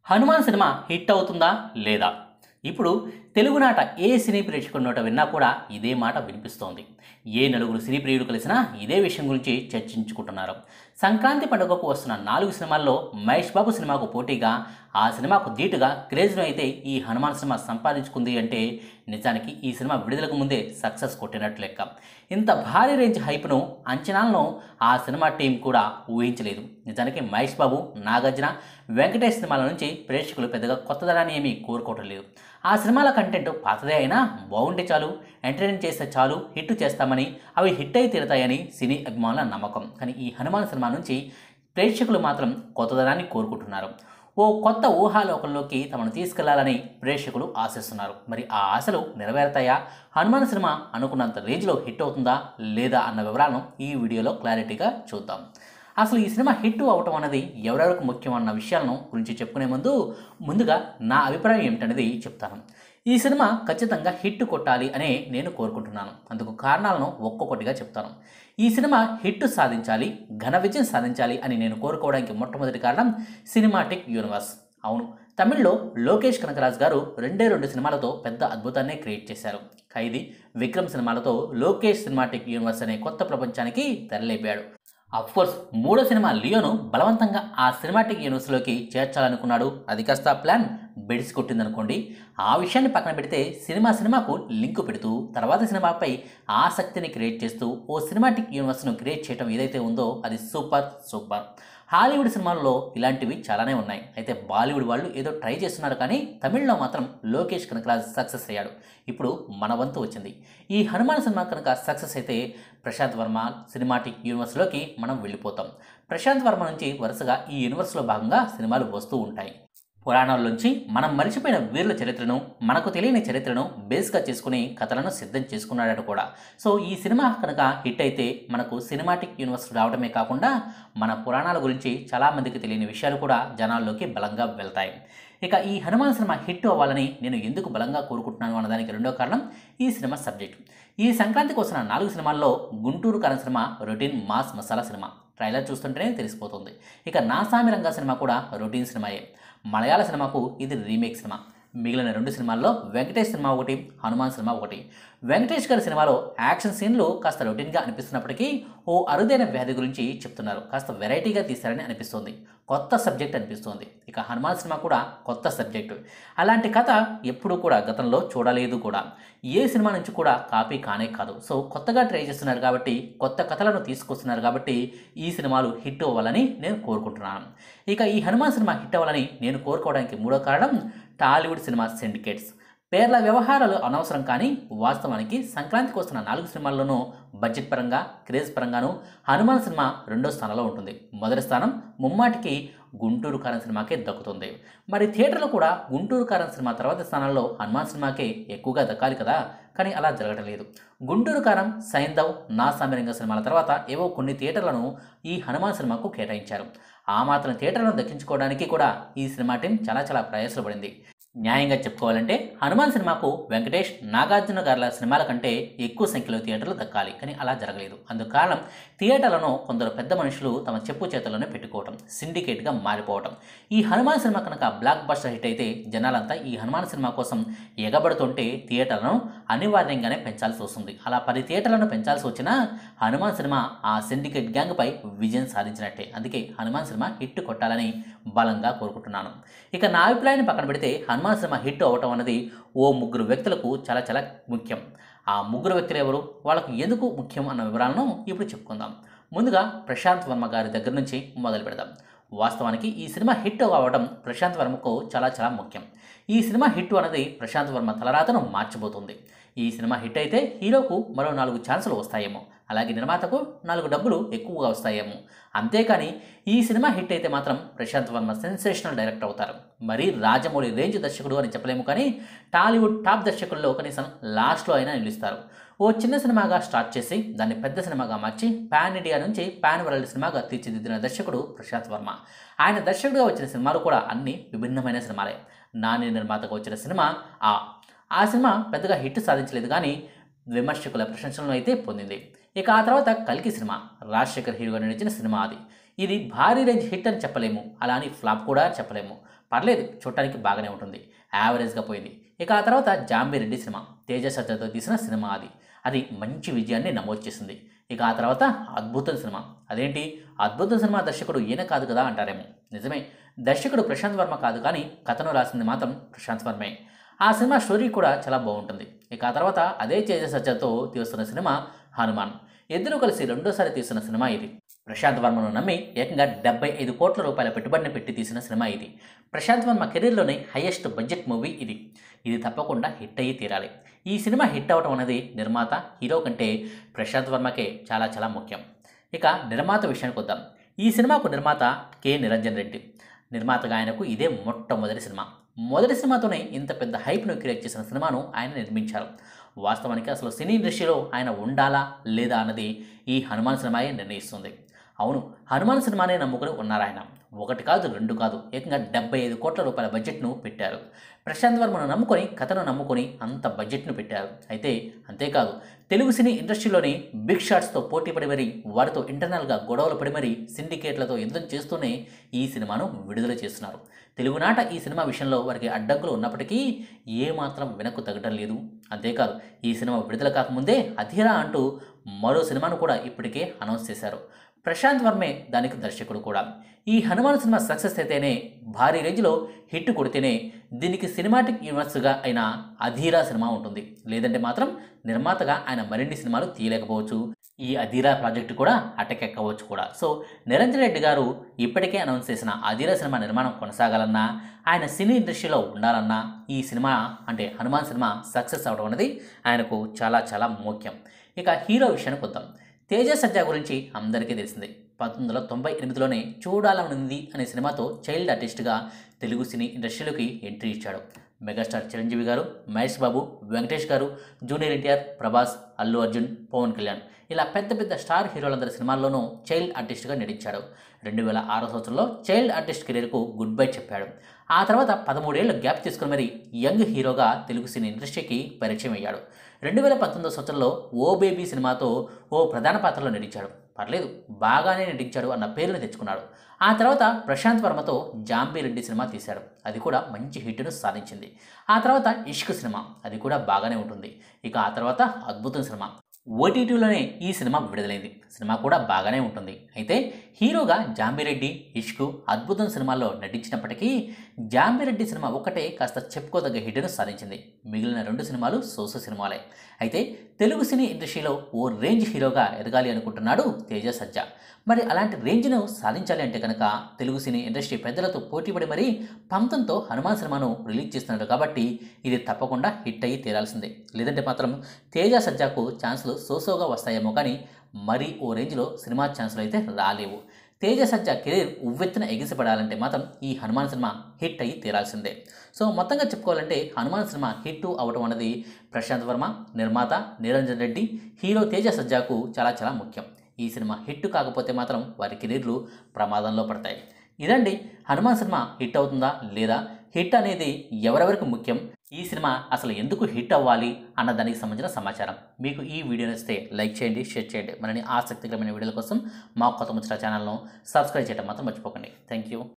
Hanuman cinema hit అవుతుందా లేదా? ఇప్పుడు తెలుగునాట ఏ సినీ ప్రేక్షకుడి నోట విన్నా కూడా ఇదే మాట వినిపిస్తోంది. ఏ నలుగురు సినీ ప్రియులు కలిసినా ఇదే విషయం గురించి చర్చించుకుంటున్నారు. సంక్రాంతి పండుగకు వస్తున్న 4 సినిమాల్లో మహేష్ బాబు సినిమాకు పోటీగా, ఆ సినిమాకు ధీటుగా క్రేజ్‌ను అయితే ఈ హనుమాన్ సినిమా సంపాదించుకుంది అంటే నిజానికి ఈ సినిమా విడుదలకు ముందే సక్సెస్ కొట్టినట్లు లెక్క. ఇంత భారీ రేంజ్ హైప్‌ను, అంచనాలను ఆ సినిమా టీం కూడా ఊహించలేదు. నిజానికి మహేష్ బాబు, నాగార్జున, వెంకటేష్ సినిమాల నుంచి ప్రేక్షకులు పెద్దగా కొత్తదనాన్ని ఏమీ కోరుకోవటం లేదు. ఆ సినిమాల కంటెంట్ పాతదే అయినా బాగుంటే చాలు, ఎంటర్‌టైన్ చేస్తే చాలు, హిట్ చేస్తామని, అవి హిట్ అయి తీరతాయని సినీ అభిమానుల నమ్మకం. కానీ ఈ హనుమాన్ సినిమా నుంచి ప్రేక్షకులు మాత్రం కొత్తదనాన్ని కోరుకుంటున్నారు. ఓ కొత్త ఊహాలోకంలోకి తమను తీసుకెళ్లాలని ప్రేక్షకులు ఆశిస్తున్నారు. మరి ఆ ఆశలు నెరవేరుతాయా? హనుమాన్ సినిమా అనుకున్నంత రేంజ్‌లో హిట్ అవుతుందా లేదా అన్న వివరాలను ఈ వీడియోలో క్లారిటీగా చూద్దాం. అసలు ఈ సినిమా హిట్ అవ్వటం అన్నది ఎవరెవరికి ముఖ్యం అన్న విషయాలను గురించి చెప్పుకునే ముందుగా నా అభిప్రాయం ఏమిటనేది చెప్తాను. ఈ సినిమా ఖచ్చితంగా హిట్ కొట్టాలి అనే నేను కోరుకుంటున్నాను. అందుకు కారణాలను ఒక్కొక్కటిగా చెప్తాను. ఈ సినిమా హిట్ సాధించాలి, ఘన విజయం సాధించాలి అని నేను కోరుకోవడానికి మొట్టమొదటి కారణం సినిమాటిక్ యూనివర్స్. అవును, తమిళ్లో లోకేష్ కనకరాజ్ గారు రెండే 2 సినిమాలతో పెద్ద అద్భుతాన్నే క్రియేట్ చేశారు. ఖైదీ, విక్రమ్ సినిమాలతో లోకేష్ సినిమాటిక్ యూనివర్స్ అనే కొత్త ప్రపంచానికి తెరలేపాడు. అఫ్కోర్స్ మూడో సినిమా లియోను బలవంతంగా ఆ సినిమాటిక్ యూనివర్స్లోకి చేర్చాలనుకున్నాడు. అది కాస్త ప్లాన్ బెడిసి కొట్టిందనుకోండి. ఆ విషయాన్ని పక్కన పెడితే సినిమాకు లింకు పెడుతూ తర్వాత సినిమాపై ఆసక్తిని క్రియేట్ చేస్తూ ఓ సినిమాటిక్ యూనివర్స్ను క్రియేట్ చేయడం ఏదైతే ఉందో అది సూపర్. హాలీవుడ్ సినిమాల్లో ఇలాంటివి చాలానే ఉన్నాయి. అయితే బాలీవుడ్ వాళ్ళు ఏదో ట్రై చేస్తున్నారు, కానీ తమిళ్లో మాత్రం లోకేష్ కనకరాజ్ సక్సెస్ అయ్యాడు. ఇప్పుడు మన వంతు వచ్చింది. ఈ హనుమాన్ సినిమా కనుక సక్సెస్ అయితే ప్రశాంత్ వర్మ సినిమాటిక్ యూనివర్స్లోకి మనం వెళ్ళిపోతాం. ప్రశాంత్ వర్మ నుంచి వరుసగా ఈ యూనివర్స్లో భాగంగా సినిమాలు వస్తూ ఉంటాయి. పురాణాల్లోంచి మనం మరిచిపోయిన వీరుల చరిత్రను, మనకు తెలియని చరిత్రను బేస్గా చేసుకుని కథలను సిద్ధం చేసుకున్నాడట కూడా. సో ఈ సినిమా కనుక హిట్ అయితే మనకు సినిమాటిక్ యూనివర్స్ రావడమే కాకుండా మన పురాణాల గురించి చాలామందికి తెలియని విషయాలు కూడా జనాల్లోకి బలంగా వెళ్తాయి. ఇక ఈ హనుమాన్ సినిమా హిట్ అవ్వాలని నేను ఎందుకు బలంగా కోరుకుంటున్నాను అన్నదానికి రెండో కారణం ఈ సినిమా సబ్జెక్టు. ఈ సంక్రాంతికి వస్తున్న 4 సినిమాల్లో Guntur Kaaram cinema routine mass masala cinema. Trailer చూస్తుంటేనే తెలిసిపోతుంది. ఇక నా సామి రంగా సినిమా కూడా రొటీన్ సినిమాయే. మలయాళ సినిమాకు ఇది రీమేక్ సినిమా. మిగిలిన 2 సినిమాల్లో వెంకటేష్ సినిమా ఒకటి, హనుమాన్ సినిమా ఒకటి. వెంకటేష్ గారి సినిమాలో యాక్షన్ సీన్లు కాస్త రొటీన్గా అనిపిస్తున్నప్పటికీ ఓ అరుదైన వ్యాధి గురించి చెప్తున్నారు. కాస్త వెరైటీగా తీశారని అనిపిస్తుంది. కొత్త సబ్జెక్ట్ అనిపిస్తుంది. ఇక హనుమాన్ సినిమా కూడా కొత్త సబ్జెక్టు. అలాంటి కథ ఎప్పుడూ కూడా గతంలో చూడలేదు కూడా. ఏ సినిమా నుంచి కూడా కాపీ కానే కాదు. సో కొత్తగా ట్రై చేస్తున్నారు కాబట్టి, కొత్త కథలను తీసుకొస్తున్నారు కాబట్టి ఈ సినిమాలు హిట్ అవ్వాలని నేను కోరుకుంటున్నాను. ఇక ఈ హనుమాన్ సినిమా హిట్ అవ్వాలని నేను కోరుకోవడానికి మూడో కారణం టాలీవుడ్ సినిమా సిండికేట్స్. పేర్ల వ్యవహారాలు అనవసరం, కానీ వాస్తవానికి సంక్రాంతికి వస్తున్న 4 సినిమాల్లోనూ బడ్జెట్ పరంగా, క్రేజ్ పరంగాను హనుమాన్ సినిమా రెండో స్థానంలో ఉంటుంది. మొదటి స్థానం ముమ్మాటికి గుంటూరు కారం సినిమాకే దక్కుతుంది. మరి థియేటర్లో కూడా గుంటూరు కారం సినిమా తర్వాత స్థానంలో హనుమాన్ సినిమాకే ఎక్కువగా దక్కాలి కదా, కానీ అలా జరగడం లేదు. గుంటూరు కారం, సైంధవ్, నా సామిరంగ సినిమాల తర్వాత ఏవో కొన్ని థియేటర్లను ఈ హనుమాన్ సినిమాకు కేటాయించారు. ఆ మాత్రం థియేటర్లను దక్కించుకోవడానికి కూడా ఈ సినిమా టీం చాలా ప్రయాసపడింది. న్యాయంగా చెప్పుకోవాలంటే హనుమాన్ సినిమాకు వెంకటేష్, నాగార్జున గార్ల సినిమాల కంటే ఎక్కువ సంఖ్యలో థియేటర్లు దక్కాలి, కానీ అలా జరగలేదు. అందుకు కారణం థియేటర్లను కొందరు పెద్ద మనుషులు తమ చెప్పు చేతుల్లోనే పెట్టుకోవడం, సిండికేట్గా మారిపోవడం. ఈ హనుమాన్ సినిమా కనుక బ్లాక్ బస్టర్ హిట్ అయితే జనాలంతా ఈ హనుమాన్ సినిమా కోసం ఎగబడుతుంటే థియేటర్లను అనివార్యంగానే పెంచాల్సి వస్తుంది. అలా 10 థియేటర్లను పెంచాల్సి వచ్చినా హనుమాన్ సినిమా ఆ సిండికేట్ గ్యాంగ్పై విజయం సాధించినట్టే. అందుకే హనుమాన్ సినిమా హిట్ కొట్టాలని బలంగా కోరుకుంటున్నాను. ఇక నా అభిప్రాయాన్ని పక్కన పెడితే హనుమాన్ సినిమా హిట్ అవ్వటం అనేది ఓ 3 వ్యక్తులకు చాలా ముఖ్యం. ఆ 3 వ్యక్తులు ఎవరు, వాళ్ళకు ఎందుకు ముఖ్యం అన్న వివరాలను ఇప్పుడు చెప్పుకుందాం. ముందుగా ప్రశాంత్ వర్మ గారి దగ్గర నుంచి మొదలు పెడదాం. వాస్తవానికి ఈ సినిమా హిట్ అవ్వడం ప్రశాంత్ వర్మకు చాలా ముఖ్యం. ఈ సినిమా హిట్ అనేది ప్రశాంత్ వర్మ తలరాతను మార్చబోతుంది. ఈ సినిమా హిట్ అయితే హీరోకు మరో 4 ఛాన్సులు వస్తాయేమో, అలాగే నిర్మాతకు 4 డబ్బులు ఎక్కువగా వస్తాయేమో. అంతేకాని ఈ సినిమా హిట్ అయితే మాత్రం ప్రశాంత్ వర్మ సెన్సేషనల్ డైరెక్టర్ అవుతారు. మరి రాజమౌళి రేంజ్ దర్శకుడు అని చెప్పలేము, కానీ టాలీవుడ్ టాప్ దర్శకుల్లో కనీసం లాస్ట్లో అయినా నిలుస్తారు. ఓ చిన్న సినిమాగా స్టార్ట్ చేసి దాన్ని పెద్ద సినిమాగా మార్చి పాన్ ఇండియా నుంచి పాన్ వరల్డ్ సినిమాగా తీర్చిదిద్దిన దర్శకుడు ప్రశాంత్ వర్మ. ఆయన దర్శకుడిగా వచ్చిన సినిమాలు కూడా అన్ని విభిన్నమైన సినిమాలే. నాని నిర్మాతగా వచ్చిన సినిమా ఆ సినిమా పెద్దగా హిట్ సాధించలేదు, కానీ విమర్శకుల ప్రశంసలను అయితే పొందింది. ఇక ఆ తర్వాత కల్కి సినిమా రాజశేఖర్ హీరోగా నడిచిన సినిమా అది. ఇది భారీ రేంజ్ హిట్ అని చెప్పలేము, అలా అని ఫ్లాప్ కూడా చెప్పలేము. పర్లేదు, చూడటానికి బాగానే ఉంటుంది, యావరేజ్గా పోయింది. ఇక ఆ తర్వాత జాంబీ రెడ్డి సినిమా, తేజ సజ్జతో తీసిన సినిమా అది మంచి విజయాన్ని నమోదు చేసింది. ఇక ఆ తర్వాత అద్భుతం సినిమా. అదేంటి, అద్భుతం సినిమా దర్శకుడు ఈయన కాదు కదా అంటారేమో, నిజమే, దర్శకుడు ప్రశాంత్ వర్మ కాదు, కానీ కథను రాసింది మాత్రం ప్రశాంత్ వర్మే. ఆ సినిమా స్టోరీ కూడా చాలా బాగుంటుంది. ఇక ఆ తర్వాత అదే తేజ సజ్జతో తీస్తున్న సినిమా హనుమాన్. ఇద్దరూ కలిసి రెండోసారి తీసిన సినిమా ఇది. ప్రశాంత్ వర్మను నమ్మి ఏకంగా 75 కోట్ల రూపాయల పెట్టుబడిని పెట్టి తీసిన సినిమా ఇది. ప్రశాంత్ వర్మ కెరీర్లోనే హైయెస్ట్ బడ్జెట్ మూవీ ఇది తప్పకుండా హిట్ అయ్యి తీరాలి. ఈ సినిమా హిట్ అవ్వడం అనేది నిర్మాత, హీరో కంటే ప్రశాంత్ వర్మకే చాలా చాలా ముఖ్యం. ఇక నిర్మాత విషయానికి వద్దాం. ఈ సినిమాకు నిర్మాత కె నిరంజన్ రెడ్డి. నిర్మాతగా ఆయనకు ఇదే మొట్టమొదటి సినిమా. మొదటి సినిమాతోనే ఇంత పెద్ద హైప్ను క్రియేట్ చేసిన సినిమాను ఆయన నిర్మించారు. వాస్తవానికి అసలు సినీ ఇండస్ట్రీలో ఆయన ఉండాలా లేదా అన్నది ఈ హనుమాన్ సినిమాయే నిర్ణయిస్తుంది. అవును, హనుమాన్ సినిమానే నమ్ముకుని ఉన్నారు ఆయన. ఒకటి కాదు, రెండు కాదు, ఏకంగా 75 కోట్ల రూపాయల బడ్జెట్ను పెట్టారు. ప్రశాంత్ వర్మను నమ్ముకొని, కథను నమ్ముకొని అంత బడ్జెట్ను పెట్టారు. అయితే అంతేకాదు, తెలుగు సినీ ఇండస్ట్రీలోని బిగ్ షాట్స్తో పోటీ పడి మరీ, వారితో ఇంటర్నల్గా గొడవలు పడి మరీ, సిండికేట్లతో యుద్ధం చేస్తూనే ఈ సినిమాను విడుదల చేస్తున్నారు. తెలుగునాట ఈ సినిమా విషయంలో వారికి అడ్డంకులు ఉన్నప్పటికీ ఏమాత్రం వెనక్కు తగ్గడం లేదు. అంతేకాదు, ఈ సినిమా విడుదల కాకముందే అధీరా అంటూ మరో సినిమాను కూడా ఇప్పటికే అనౌన్స్ చేశారు. ప్రశాంత్ వర్మే దానికి దర్శకుడు కూడా. ఈ హనుమాన్ సినిమా సక్సెస్ అయితేనే, భారీ రేంజ్లో హిట్ కొడితేనే దీనికి సినిమాటిక్ యూనివర్స్గా అయిన అధీరా సినిమా ఉంటుంది. లేదంటే మాత్రం నిర్మాతగా ఆయన మరిన్ని సినిమాలు తీయలేకపోవచ్చు. ఈ అధీరా ప్రాజెక్టు కూడా అటకెక్కవచ్చు కూడా. సో నిరంజన్ రెడ్డి గారు ఇప్పటికే అనౌన్స్ చేసిన అధీరా సినిమా నిర్మాణం కొనసాగాలన్నా, ఆయన సినీ ఇండస్ట్రీలో ఉండాలన్నా, ఈ సినిమా అంటే హనుమాన్ సినిమా సక్సెస్ అవడం అనేది ఆయనకు చాలా చాలా ముఖ్యం. ఇక హీరో విషయానికి వద్దాం. తేజ సజ్జా గురించి అందరికీ తెలిసిందే. 1998లోనే చూడాలనుంది అనే సినిమాతో చైల్డ్ ఆర్టిస్ట్గా తెలుగు సినీ ఇండస్ట్రీలోకి ఎంట్రీ ఇచ్చాడు. మెగాస్టార్ చిరంజీవి గారు, మహేష్ బాబు, వెంకటేష్ గారు, జూనియర్ ఎన్టీఆర్, ప్రభాస్, అల్లు అర్జున్, పవన్ కళ్యాణ్ ఇలా పెద్ద పెద్ద స్టార్ హీరోలందరి సినిమాల్లోనూ చైల్డ్ ఆర్టిస్ట్గా నటించాడు. 2006 సంవత్సరంలో చైల్డ్ ఆర్టిస్ట్ కెరీర్కు గుడ్ బై చెప్పాడు. ఆ తర్వాత 13 ఏళ్ళు గ్యాప్ తీసుకుని మరీ యంగ్ హీరోగా తెలుగు సినీ ఇండస్ట్రీకి పరిచయం అయ్యాడు. 2019 సంవత్సరంలో ఓ బేబీ సినిమాతో ఓ ప్రధాన పాత్రలో నటించాడు. పర్లేదు, బాగానే నటించాడు అన్న పేరుని తెచ్చుకున్నాడు. ఆ తర్వాత ప్రశాంత్ వర్మతో జాంబీ రెడ్డి సినిమా తీశాడు. అది కూడా మంచి హిట్ను సాధించింది. ఆ తర్వాత ఇష్క్ సినిమా, అది కూడా బాగానే ఉంటుంది. ఇక ఆ తర్వాత అద్భుతం సినిమా, ఓటీటీలోనే ఈ సినిమా విడుదలైంది. సినిమా కూడా బాగానే ఉంటుంది. అయితే హీరోగా జాంబిరెడ్డి, ఇష్క్, అద్భుతం సినిమాల్లో నటించినప్పటికీ జాంబిరెడ్డి సినిమా ఒక్కటే కాస్త చెప్పుకోదగ్గ హిట్ను సాధించింది. మిగిలిన 2 సినిమాలు సోసు సినిమాలే. అయితే తెలుగు సినీ ఇండస్ట్రీలో ఓ రేంజ్ హీరోగా ఎదగాలి అనుకుంటున్నాడు తేజ సజ్జా. మరి అలాంటి రేంజ్ను సాధించాలి అంటే కనుక తెలుగు సినీ ఇండస్ట్రీ పెద్దలతో పోటీపడి మరీ పంతంతో హనుమాన్ సినిమాను రిలీజ్ చేస్తున్నాడు. కాబట్టి ఇది తప్పకుండా హిట్ అయ్యి తీరాల్సిందే. లేదంటే మాత్రం తేజ సజ్జాకు ఛాన్సులు సోసోగా వస్తాయేమో, కానీ మరీ ఓ రేంజ్లో సినిమా ఛాన్సులు అయితే రాలేవు. తేజ సజ్జా కెరీర్ ఉవ్వెత్తున ఎగిసిపడాలంటే మాత్రం ఈ హనుమాన్ సినిమా హిట్ అయ్యి తీరాల్సిందే. సో మొత్తంగా చెప్పుకోవాలంటే హనుమాన్ సినిమా హిట్ అవడం అనేది ప్రశాంత్ వర్మ, నిర్మాత నిరంజన్ రెడ్డి, హీరో తేజ సజ్జాకు చాలా చాలా ముఖ్యం. ఈ సినిమా హిట్ కాకపోతే మాత్రం వారి కెరీర్లు ప్రమాదంలో పడతాయి. ఇదండి, హనుమాన్ సినిమా హిట్ అవుతుందా లేదా, హిట్ అనేది ఎవరెవరికి ముఖ్యం, ఈ సినిమా అసలు ఎందుకు హిట్ అవ్వాలి అన్న దానికి సంబంధించిన సమాచారం. మీకు ఈ వీడియో నచ్చితే లైక్ చేయండి, షేర్ చేయండి. మరిన్ని ఆసక్తికరమైన వీడియోల కోసం మా కొత్త ముచ్చట ఛానల్ను సబ్స్క్రైబ్ చేయడం మాత్రం మర్చిపోకండి. Thank you.